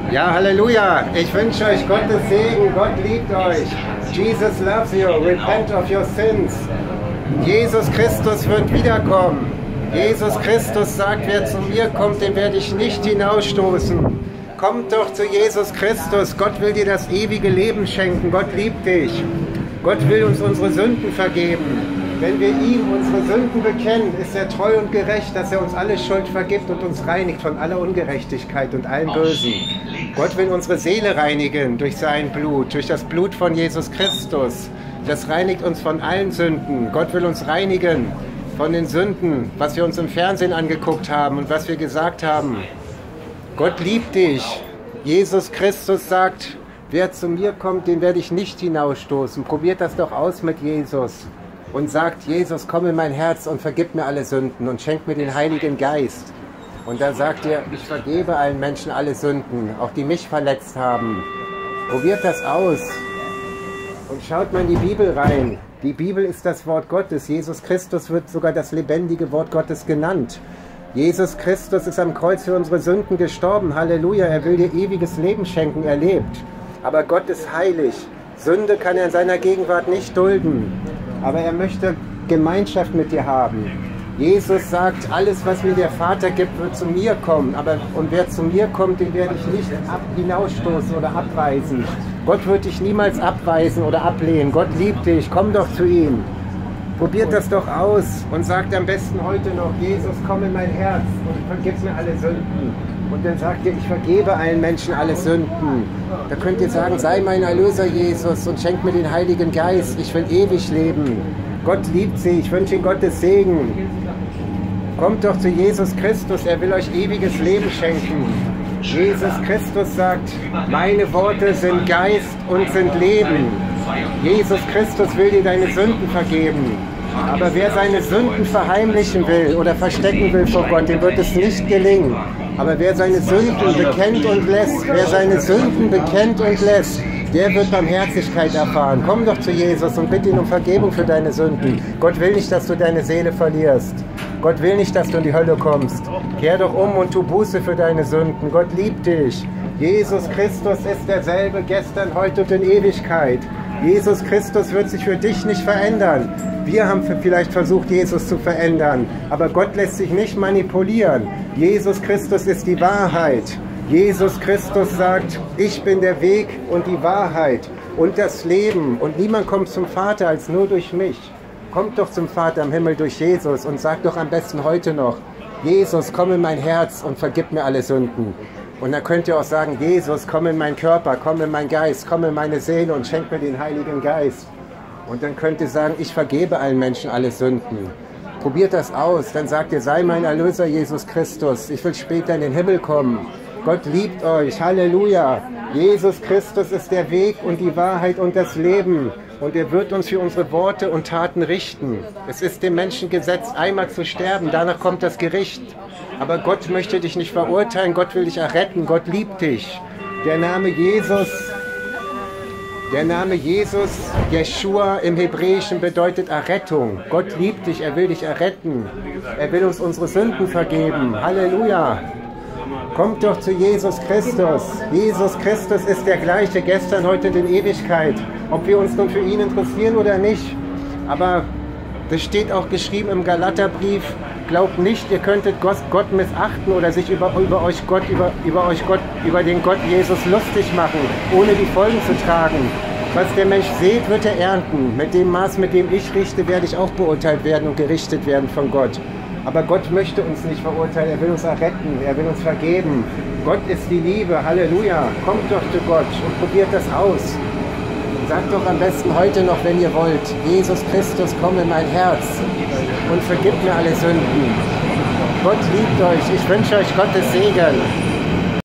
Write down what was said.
Ja, Halleluja. Ich wünsche euch Gottes Segen. Gott liebt euch. Jesus loves you. Repent of your sins. Jesus Christus wird wiederkommen. Jesus Christus sagt, wer zu mir kommt, den werde ich nicht hinausstoßen. Kommt doch zu Jesus Christus. Gott will dir das ewige Leben schenken. Gott liebt dich. Gott will uns unsere Sünden vergeben. Wenn wir ihm unsere Sünden bekennen, ist er treu und gerecht, dass er uns alle Schuld vergibt und uns reinigt von aller Ungerechtigkeit und allem Bösen. Gott will unsere Seele reinigen durch sein Blut, durch das Blut von Jesus Christus. Das reinigt uns von allen Sünden. Gott will uns reinigen von den Sünden, was wir uns im Fernsehen angeguckt haben und was wir gesagt haben. Gott liebt dich. Jesus Christus sagt, wer zu mir kommt, den werde ich nicht hinausstoßen. Probiert das doch aus mit Jesus. Und sagt, Jesus, komm in mein Herz und vergib mir alle Sünden und schenk mir den Heiligen Geist. Und dann sagt er, ich vergebe allen Menschen alle Sünden, auch die mich verletzt haben. Probiert das aus und schaut mal in die Bibel rein. Die Bibel ist das Wort Gottes. Jesus Christus wird sogar das lebendige Wort Gottes genannt. Jesus Christus ist am Kreuz für unsere Sünden gestorben. Halleluja, er will dir ewiges Leben schenken, er lebt. Aber Gott ist heilig. Sünde kann er in seiner Gegenwart nicht dulden. Aber er möchte Gemeinschaft mit dir haben. Jesus sagt, alles, was mir der Vater gibt, wird zu mir kommen. Und wer zu mir kommt, den werde ich nicht hinausstoßen oder abweisen. Gott wird dich niemals abweisen oder ablehnen. Gott liebt dich, komm doch zu ihm. Probiert das doch aus und sagt am besten heute noch, Jesus, komm in mein Herz und vergib mir alle Sünden. Und dann sagt ihr, ich vergebe allen Menschen alle Sünden. Da könnt ihr sagen, sei mein Erlöser, Jesus, und schenk mir den Heiligen Geist. Ich will ewig leben. Gott liebt sie. Ich wünsche Ihnen Gottes Segen. Kommt doch zu Jesus Christus. Er will euch ewiges Leben schenken. Jesus Christus sagt, meine Worte sind Geist und sind Leben. Jesus Christus will dir deine Sünden vergeben. Aber wer seine Sünden verheimlichen will oder verstecken will vor Gott, dem wird es nicht gelingen. Aber wer seine Sünden bekennt und lässt, der wird Barmherzigkeit erfahren. Komm doch zu Jesus und bitte ihn um Vergebung für deine Sünden. Gott will nicht, dass du deine Seele verlierst. Gott will nicht, dass du in die Hölle kommst. Kehr doch um und tu Buße für deine Sünden. Gott liebt dich. Jesus Christus ist derselbe gestern, heute und in Ewigkeit. Jesus Christus wird sich für dich nicht verändern. Wir haben vielleicht versucht, Jesus zu verändern, aber Gott lässt sich nicht manipulieren. Jesus Christus ist die Wahrheit. Jesus Christus sagt, ich bin der Weg und die Wahrheit und das Leben. Und niemand kommt zum Vater als nur durch mich. Kommt doch zum Vater im Himmel durch Jesus und sagt doch am besten heute noch, Jesus, komm in mein Herz und vergib mir alle Sünden. Und dann könnt ihr auch sagen, Jesus, komm in meinen Körper, komm in meinen Geist, komm in meine Seele und schenk mir den Heiligen Geist. Und dann könnt ihr sagen, ich vergebe allen Menschen alle Sünden. Probiert das aus, dann sagt ihr, sei mein Erlöser, Jesus Christus. Ich will später in den Himmel kommen. Gott liebt euch, Halleluja. Jesus Christus ist der Weg und die Wahrheit und das Leben. Und er wird uns für unsere Worte und Taten richten. Es ist dem Menschen gesetzt, einmal zu sterben, danach kommt das Gericht. Aber Gott möchte dich nicht verurteilen, Gott will dich erretten, Gott liebt dich. Der Name Jesus, Jeshua im Hebräischen bedeutet Errettung. Gott liebt dich, er will dich erretten. Er will uns unsere Sünden vergeben. Halleluja. Kommt doch zu Jesus Christus. Jesus Christus ist der gleiche gestern, heute und in Ewigkeit. Ob wir uns nun für ihn interessieren oder nicht. Aber das steht auch geschrieben im Galaterbrief, glaubt nicht, ihr könntet Gott missachten oder sich über den Gott Jesus lustig machen, ohne die Folgen zu tragen. Was der Mensch sät, wird er ernten. Mit dem Maß, mit dem ich richte, werde ich auch beurteilt werden und gerichtet werden von Gott. Aber Gott möchte uns nicht verurteilen, er will uns erretten, er will uns vergeben. Gott ist die Liebe, Halleluja. Kommt doch zu Gott und probiert das aus. Sagt doch am besten heute noch, wenn ihr wollt, Jesus Christus, komm in mein Herz und vergib mir alle Sünden. Gott liebt euch, ich wünsche euch Gottes Segen.